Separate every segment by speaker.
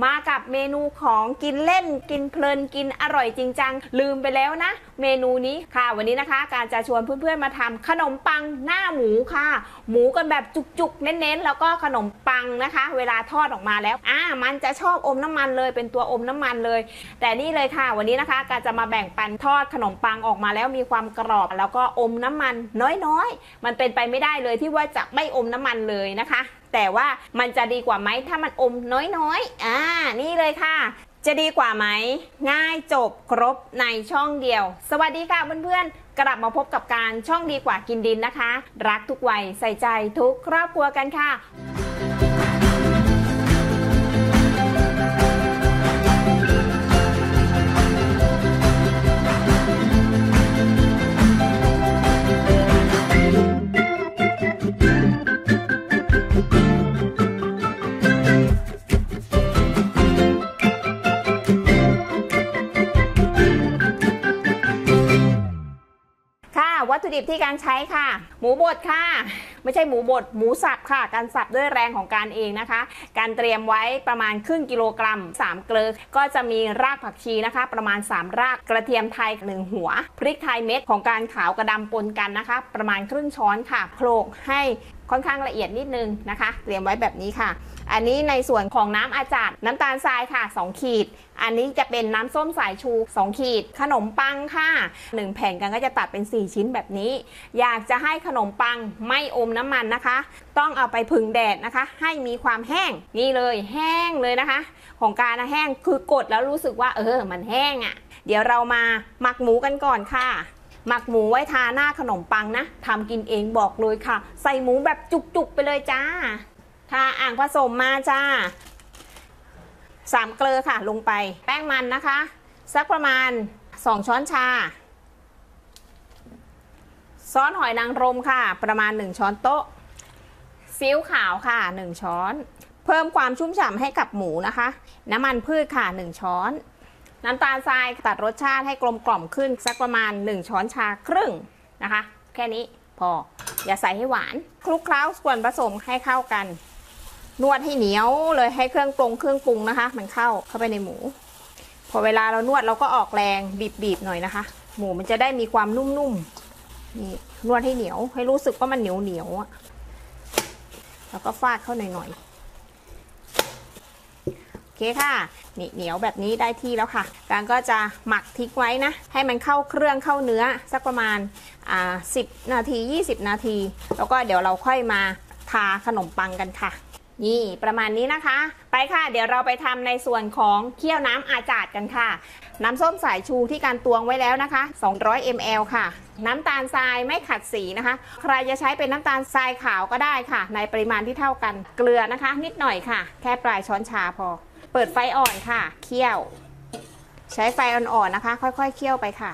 Speaker 1: มากับเมนูของกินเล่นกินเพลินกินอร่อยจริงจังลืมไปแล้วนะเมนูนี้ค่ะวันนี้นะคะการจะชวนเพื่อนๆมาทำขนมปังหน้าหมูค่ะหมูกันแบบจุกๆเน้นๆแล้วก็ขนมปังนะคะเวลาทอดออกมาแล้วมันจะชอบอมน้ำมันเลยเป็นตัวอมน้ำมันเลยแต่นี่เลยค่ะวันนี้นะคะการจะมาแบ่งปันทอดขนมปังออกมาแล้วมีความกรอบแล้วก็อมน้ำมันน้อยๆมันเป็นไปไม่ได้เลยที่ว่าจะไม่อมน้ำมันเลยนะคะแต่ว่ามันจะดีกว่าไหมถ้ามันอมน้อยๆนี่เลยค่ะจะดีกว่าไหมง่ายจบครบในช่องเดียวสวัสดีค่ะเพื่อนๆกลับมาพบกับการช่องดีกว่ากินดินนะคะรักทุกวัยใส่ใจทุกครอบครัวกันค่ะวัตถุดิบที่การใช้ค่ะหมูบดค่ะไม่ใช่หมูบดหมูสับค่ะการสับด้วยแรงของการเองนะคะการเตรียมไว้ประมาณครึ่งกิโลกรัม3เกลือก็จะมีรากผักชีนะคะประมาณ3รากกระเทียมไทย1หัวพริกไทยเม็ดของการขาวกระดำปนกันนะคะประมาณครึ่งช้อนค่ะโขลกให้ค่อนข้างละเอียดนิดนึงนะคะเตรียมไว้แบบนี้ค่ะอันนี้ในส่วนของน้ำอาจารย์น้ำตาลทรายค่ะ2ขีดอันนี้จะเป็นน้ำส้มสายชู2ขีดขนมปังค่ะ1แผ่นกันก็จะตัดเป็น4ชิ้นแบบนี้อยากจะให้ขนมปังไม่อมน้ำมันนะคะต้องเอาไปผึ่งแดดนะคะให้มีความแห้งนี่เลยแห้งเลยนะคะของการแห้งคือกดแล้วรู้สึกว่ามันแห้งเดี๋ยวเรามาหมักหมูกันก่อนค่ะหมักหมูไว้ทาหน้าขนมปังนะทำกินเองบอกเลยค่ะใส่หมูแบบจุกๆไปเลยจ้าทาอ่างผสมมาจ้า3เกลือค่ะลงไปแป้งมันนะคะสักประมาณ2ช้อนชาซอสหอยนางรมค่ะประมาณ1ช้อนโต๊ะซีอิ๊วขาวค่ะ1ช้อนเพิ่มความชุ่มฉ่ำให้กับหมูนะคะน้ำมันพืชค่ะ1ช้อนน้ำตาลทรายตัดรสชาติให้กลมกล่อมขึ้นสักประมาณ1ช้อนชาครึ่งนะคะแค่นี้พออย่าใส่ให้หวานคลุกเคล้าส่วนผสมให้เข้ากันนวดให้เหนียวเลยให้เครื่องปรุงนะคะมันเข้าไปในหมูพอเวลาเรานวดเราก็ออกแรงบีบหน่อยนะคะหมูมันจะได้มีความนุ่มๆนี่นวดให้เหนียวให้รู้สึกว่ามันเหนียวแล้วก็ฟาดเข้าหน่อยโอเคค่ะนี่เหนียวแบบนี้ได้ที่แล้วค่ะการก็จะหมักทิ้งไว้นะให้มันเข้าเครื่องเข้าเนื้อสักประมาณ10 นาที20 นาทีแล้วก็เดี๋ยวเราค่อยมาทาขนมปังกันค่ะนี่ประมาณนี้นะคะไปค่ะเดี๋ยวเราไปทำในส่วนของเคี่ยวน้ำอาจาดกันค่ะน้ำส้มสายชูที่การตวงไว้แล้วนะคะ200 ml ค่ะน้ำตาลทรายไม่ขัดสีนะคะใครจะใช้เป็นน้ำตาลทรายขาวก็ได้ค่ะในปริมาณที่เท่ากันเกลือนะคะนิดหน่อยค่ะแค่ปลายช้อนชาพอเปิดไฟอ่อนค่ะเคี่ยวใช้ไฟอ่อนๆนะคะค่อยๆเคี่ยวไปค่ะ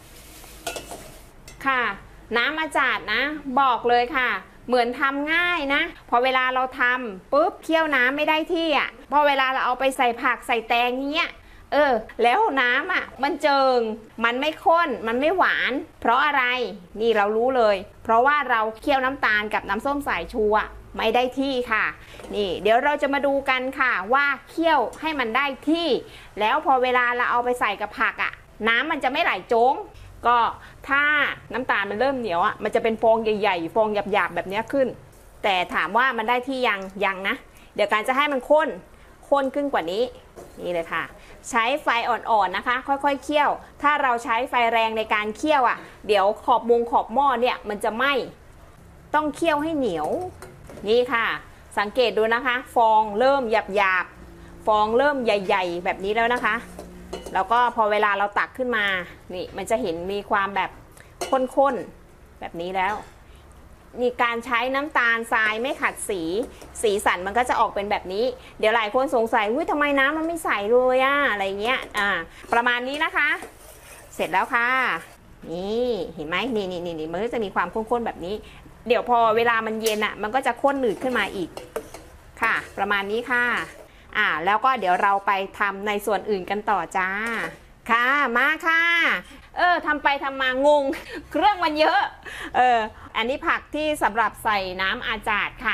Speaker 1: ค่ะน้ำอาจาดนะบอกเลยค่ะเหมือนทำง่ายนะพอเวลาเราทำปุ๊บเคี่ยวน้ำไม่ได้ที่พอเวลาเราเอาไปใส่ผักใส่แตงเงี้ยแล้วน้ำมันเจิงมันไม่ข้นมันไม่หวานเพราะอะไรนี่เรารู้เลยเพราะว่าเราเคี่ยวน้ำตาลกับน้ำส้มสายชูไม่ได้ที่ค่ะนี่เดี๋ยวเราจะมาดูกันค่ะว่าเคี่ยวให้มันได้ที่แล้วพอเวลาเราเอาไปใส่กับผักน้ำมันจะไม่ไหลโจ๊งก็ถ้าน้ำตาลมันเริ่มเหนียวมันจะเป็นฟองใหญ่ๆฟองหยาบๆแบบนี้ขึ้นแต่ถามว่ามันได้ที่ยังนะเดี๋ยวการจะให้มันข้นขึ้นกว่านี้นี่เลยค่ะใช้ไฟอ่อนๆนะคะค่อยๆเคี่ยวถ้าเราใช้ไฟแรงในการเคี่ยวเดี๋ยวขอบหม้อเนี่ยมันจะไหม้ต้องเคี่ยวให้เหนียวนี่ค่ะสังเกตดูนะคะฟองเริ่มหยาบๆฟองเริ่มใหญ่ๆแบบนี้แล้วนะคะแล้วก็พอเวลาเราตักขึ้นมานี่มันจะเห็นมีความแบบข้นๆแบบนี้แล้วมีการใช้น้ำตาลทรายไม่ขัดสีสันมันก็จะออกเป็นแบบนี้เดี๋ยวหลายคนสงสัยทำไมน้ำมันไม่ใสเลยอะไรเงี้ยประมาณนี้นะคะเสร็จแล้วค่ะนี่เห็นไหมนี่มันก็จะมีความข้นๆแบบนี้เดี๋ยวพอเวลามันเย็นมันก็จะข้นหนืดขึ้นมาอีกค่ะประมาณนี้ค่ะแล้วก็เดี๋ยวเราไปทำในส่วนอื่นกันต่อจ้าค่ะมาค่ะทำไปทำมางงเครื่องมันเยอะอันนี้ผักที่สำหรับใส่น้ำอาจาดค่ะ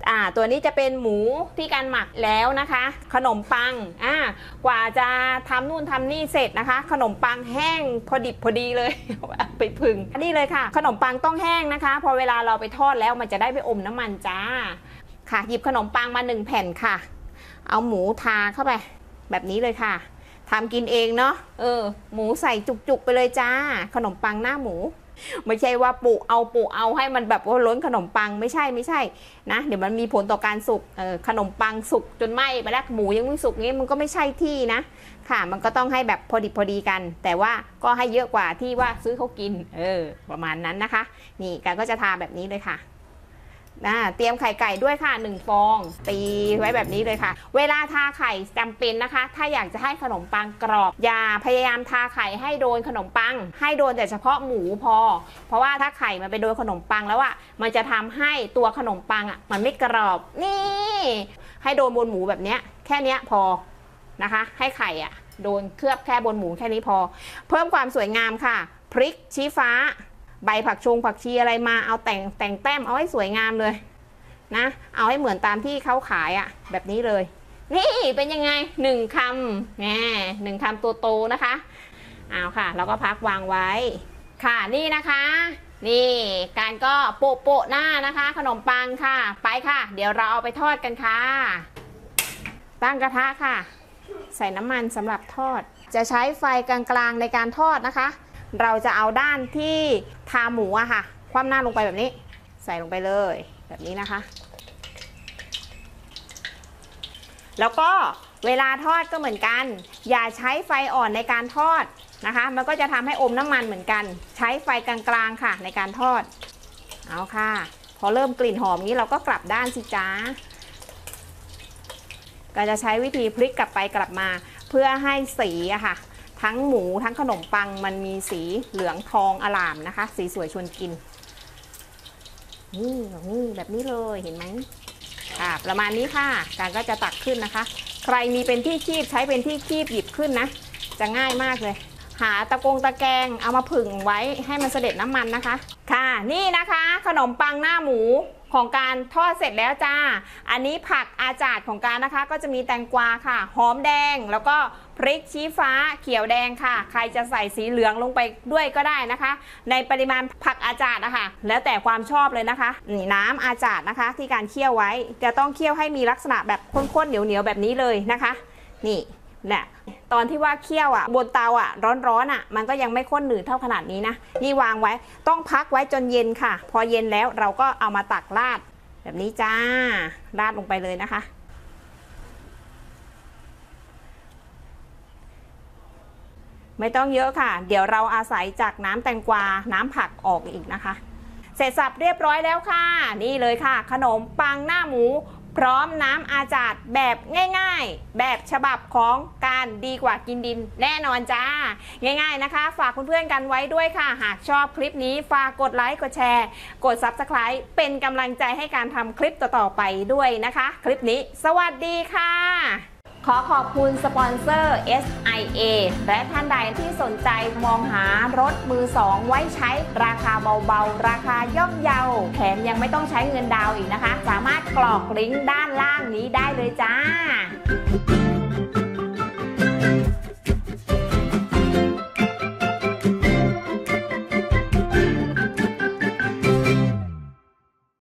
Speaker 1: ตัวนี้จะเป็นหมูที่การหมักแล้วนะคะ ขนมปังกว่าจะทำนู่นทำนี่เสร็จนะคะ ขนมปังแห้งพอดิบพอดีเลย ไปพึ่งนี่เลยค่ะขนมปังต้องแห้งนะคะพอเวลาเราไปทอดแล้วมันจะได้ไม่อมน้ำมันจ้าค่ะหยิบขนมปังมา1แผ่นค่ะเอาหมูทาเข้าไปแบบนี้เลยค่ะทำกินเองเนาะหมูใส่จุกๆไปเลยจ้าขนมปังหน้าหมูไม่ใช่ว่าปุเอาให้มันแบบว่าล้นขนมปังไม่ใช่นะเดี๋ยวมันมีผลต่อการสุกขนมปังสุกจนไหม้ไปแล้วหมูยังไม่สุกงี้มันก็ไม่ใช่ที่นะค่ะมันก็ต้องให้แบบพอดีกันแต่ว่าก็ให้เยอะกว่าที่ว่าซื้อเขากินประมาณนั้นนะคะนี่การก็จะทาแบบนี้เลยค่ะเตรียมไข่ไก่ด้วยค่ะ1ฟองตีไว้แบบนี้เลยค่ะเวลาทาไข่จำเป็นนะคะถ้าอยากจะให้ขนมปังกรอบอย่าพยายามทาไข่ให้โดนขนมปังให้โดนแต่เฉพาะหมูพอเพราะว่าถ้าไข่มันไปโดนขนมปังแล้วมันจะทำให้ตัวขนมปังมันไม่กรอบนี่ให้โดนบนหมูแบบนี้แค่นี้พอนะคะให้ไข่โดนเคลือบแค่บนหมูแค่นี้พอเพิ่มความสวยงามค่ะพริกชี้ฟ้าใบผักชีอะไรมาเอาแต่งแต้มเอาให้สวยงามเลยนะเอาให้เหมือนตามที่เขาขายแบบนี้เลยนี่เป็นยังไง1คำ1คำตัวโตนะคะเอาค่ะแล้วก็พักวางไว้ค่ะนี่นะคะนี่การก็โปะหน้านะคะขนมปังค่ะไปค่ะเดี๋ยวเราเอาไปทอดกันค่ะตั้งกระทะค่ะใส่น้ำมันสำหรับทอดจะใช้ไฟกลางๆในการทอดนะคะเราจะเอาด้านที่ทาหมูค่ะคว่ำหน้าลงไปแบบนี้ใส่ลงไปเลยแบบนี้นะคะแล้วก็เวลาทอดก็เหมือนกันอย่าใช้ไฟอ่อนในการทอดนะคะมันก็จะทำให้อมน้ำมันเหมือนกันใช้ไฟกลางๆค่ะในการทอดเอาค่ะพอเริ่มกลิ่นหอมนี้เราก็กลับด้านสิจ้าก็จะใช้วิธีพลิกกลับไปกลับมาเพื่อให้สีค่ะทั้งหมูทั้งขนมปังมันมีสีเหลืองทองอร่ามนะคะสีสวยชวนกินนี่แบบนี้เลยเห็นไหมประมาณนี้ค่ะการก็จะตักขึ้นนะคะใครมีเป็นที่คีบใช้เป็นที่คีบหยิบขึ้นนะจะง่ายมากเลยหาตะแกรงเอามาผึ่งไว้ให้มันเสด็จน้ำมันนะคะค่ะนี่นะคะขนมปังหน้าหมูของการทอดเสร็จแล้วจ้าอันนี้ผักอาจาดของการนะคะก็จะมีแตงกวาค่ะหอมแดงแล้วก็พริกชี้ฟ้าเขียวแดงค่ะใครจะใส่สีเหลืองลงไปด้วยก็ได้นะคะในปริมาณผักอาจาดนะคะแล้วแต่ความชอบเลยนะคะนี่น้ำอาจาดนะคะที่การเคี่ยวไว้จะต้องเคี่ยวให้มีลักษณะแบบข้นๆเหนียวๆแบบนี้เลยนะคะนี่แหละตอนที่ว่าเคี่ยวบนเตาร้อนมันก็ยังไม่ข้นหนืดเท่าขนาดนี้นะนี่วางไว้ต้องพักไว้จนเย็นค่ะพอเย็นแล้วเราก็เอามาตักราดแบบนี้จ้าราดลงไปเลยนะคะไม่ต้องเยอะค่ะเดี๋ยวเราอาศัยจากน้ำแตงกวาน้ำผักออกอีกนะคะเสร็จสับเรียบร้อยแล้วค่ะนี่เลยค่ะขนมปังหน้าหมูพร้อมน้ำอาจาดแบบง่ายๆแบบฉบับของการดีกว่ากินดินแน่นอนจ้าง่ายๆนะคะฝากเพื่อนๆกันไว้ด้วยค่ะหากชอบคลิปนี้ฝากกดไลค์กดแชร์กด Subscribe เป็นกำลังใจให้การทำคลิปต่อๆไปด้วยนะคะคลิปนี้สวัสดีค่ะขอขอบคุณสปอนเซอร์ SIA และท่านใดที่สนใจมองหารถมือ2ไว้ใช้ราคาเบาๆราคาย่อมเยาแถมยังไม่ต้องใช้เงินดาวอีกนะคะสามารถกรอกลิงก์ด้านล่างนี้ได้เลยจ้า